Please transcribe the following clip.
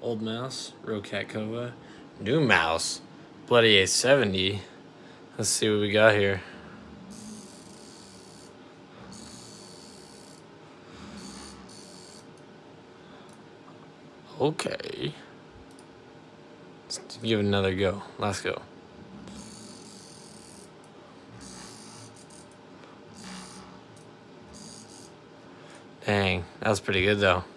Old mouse, Rocatkova. New mouse, bloody A70. Let's see what we got here. Okay. Let's give it another go. Let's go. Dang, that was pretty good though.